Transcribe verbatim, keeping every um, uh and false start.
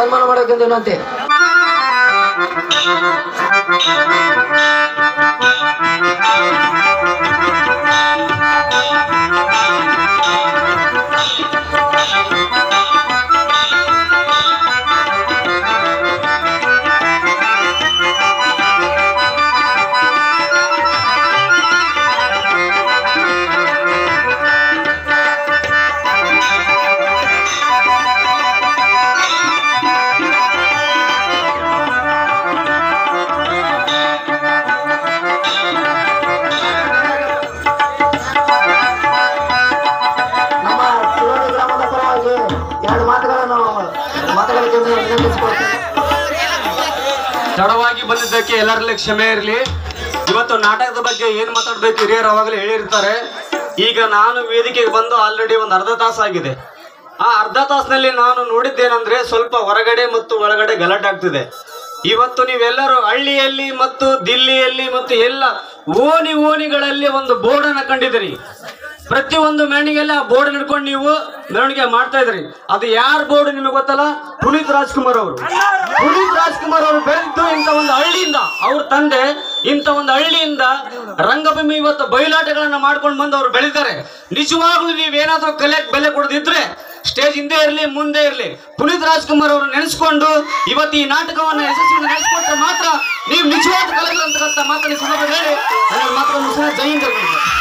ಸನ್ಮಾನ ಮಾಡೋಕೆ ವಿನಂತಿ. ತಡವಾಗಿ ಬಂದಿದ್ದಕ್ಕೆ ಎಲ್ಲರಲ್ಲಿ ಕ್ಷಮೆ ಇರಲಿ. ಇವತ್ತು ನಾಟಕದ ಬಗ್ಗೆ ಏನ್ ಮಾತಾಡ್ಬೇಕು ಹಿರಿಯರು ಅವಾಗಲೇ ಹೇಳಿರ್ತಾರೆ. ಈಗ ನಾನು ವೇದಿಕೆಗೆ ಬಂದು ಆಲ್ರೆಡಿ ಒಂದು ಅರ್ಧ ತಾಸಾಗಿದೆ. ಆ ಅರ್ಧ ತಾಸಿನಲ್ಲಿ ನಾನು ನೋಡಿದ್ದೇನೆಂದ್ರೆ ಸ್ವಲ್ಪ ಹೊರಗಡೆ ಮತ್ತು ಒಳಗಡೆ ಗಲಾಟೆ ಆಗ್ತಿದೆ. ಇವತ್ತು ನೀವೆಲ್ಲರೂ ಹಳ್ಳಿಯಲ್ಲಿ ಮತ್ತು ದಿಲ್ಲಿಯಲ್ಲಿ ಮತ್ತು ಎಲ್ಲ ಓಣಿ ಓಣಿಗಳಲ್ಲಿ ಒಂದು ಬೋರ್ಡ್ ಅನ್ನ ಕಂಡಿದ್ದೀರಿ. ಪ್ರತಿಯೊಂದು ಮೆರವಣಿಗೆಯಲ್ಲಿ ಆ ಬೋರ್ಡ್ ಹಿಡ್ಕೊಂಡು ನೀವು ಮೆರವಣಿಗೆ ಮಾಡ್ತಾ ಇದ್ರಿ. ಅದು ಯಾರ ಬೋರ್ಡ್ ನಿಮಗೆ ಗೊತ್ತಲ್ಲ? ಪುನೀತ್ ರಾಜ್ಕುಮಾರ್ ಅವರು. ಪುನೀತ್ ರಾಜ್ಕುಮಾರ್ ಅವರು ಬೆಳೆದು ಇಂಥ ಒಂದು ಹಳ್ಳಿಯಿಂದ, ಅವ್ರ ತಂದೆ ಇಂಥ ಒಂದು ಹಳ್ಳಿಯಿಂದ ರಂಗಭೂಮಿ ಇವತ್ತು ಬಯಲಾಟಗಳನ್ನ ಮಾಡ್ಕೊಂಡು ಬಂದು ಅವ್ರು ಬೆಳೆದಿದ್ದಾರೆ. ನಿಜವಾಗ್ಲೂ ನೀವೇನಾದ್ರೂ ಕಲೆಗೆ ಬೆಲೆ ಕೊಡದಿದ್ರೆ ಸ್ಟೇಜ್ ಹಿಂದೆ ಇರಲಿ ಮುಂದೆ ಇರಲಿ ಪುನೀತ್ ರಾಜ್ಕುಮಾರ್ ಅವರು ನೆನೆಸ್ಕೊಂಡು ಇವತ್ತು ಈ ನಾಟಕವನ್ನು ಯಶಸ್ವಿಯಿಂದ ನಡೆಸಿಕೊಟ್ರೆ ಮಾತ್ರ ನೀವು ನಿಜವಾದ ಕಲಾವಿದರು ಅಂತ ಮಾತನ್ನು ಹೇಳಿ ನನ್ನ ಮಾತನ್ನು ಜೈ ಹಿಂದ್.